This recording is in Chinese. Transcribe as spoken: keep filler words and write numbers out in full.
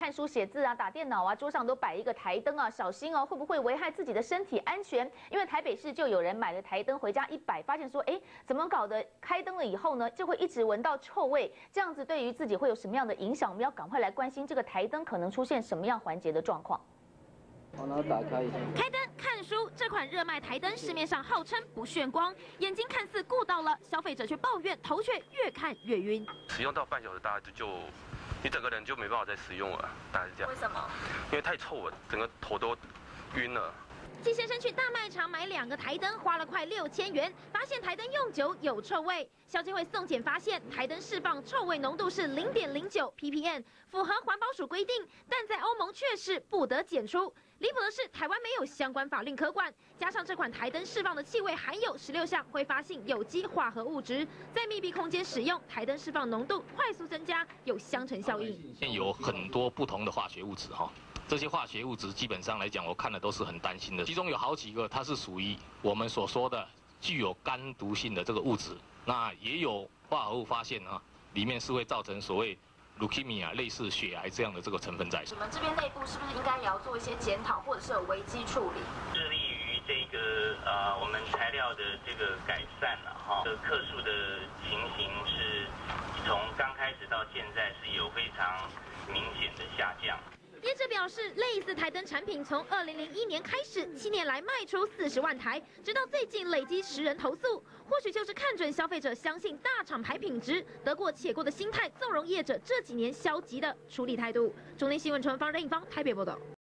看书、写字啊、打电脑啊，桌上都摆一个台灯啊，小心哦，会不会危害自己的身体安全？因为台北市就有人买了台灯回家一摆，发现说，哎，怎么搞的？开灯了以后呢，就会一直闻到臭味，这样子对于自己会有什么样的影响？我们要赶快来关心这个台灯可能出现什么样环节的状况。 我拿打开一下。 开灯看书，这款热卖台灯市面上号称不眩光，眼睛看似顾到了，消费者却抱怨头却越看越晕。 使用到半小时，大家就你整个人就没办法再使用了，大概是这样。 为什么？ 因为太臭了，整个头都晕了。 季先生去大卖场买两个台灯，花了快六千元，发现台灯用久有臭味。消基会送检发现，台灯释放臭味浓度是零点零九 P P M， 符合环保署规定，但在欧盟却是不得检出。离谱的是，台湾没有相关法令可管，加上这款台灯释放的气味含有十六项挥发性有机化合物质，在密闭空间使用，台灯释放浓度快速增加，有相乘效应。 有很多不同的化学物质哈。 这些化学物质基本上来讲，我看了都是很担心的。其中有好几个，它是属于我们所说的具有肝毒性的这个物质。那也有化合物发现啊，里面是会造成所谓 leukemia 类似血癌这样的这个成分在。 你们这边内部是不是应该也要做一些检讨，或者是有危机处理？ 致力于这个呃我们材料的这个改善了哈，这个客诉的情形是从刚开始到现在是有非常明显的下降。 业者表示，类似台灯产品从二零零一年开始，七年来卖出四十万台，直到最近累积十人投诉。或许就是看准消费者相信大厂牌品质，得过且过的心态，纵容业者这几年消极的处理态度。中天新闻陈方任一方台北报道。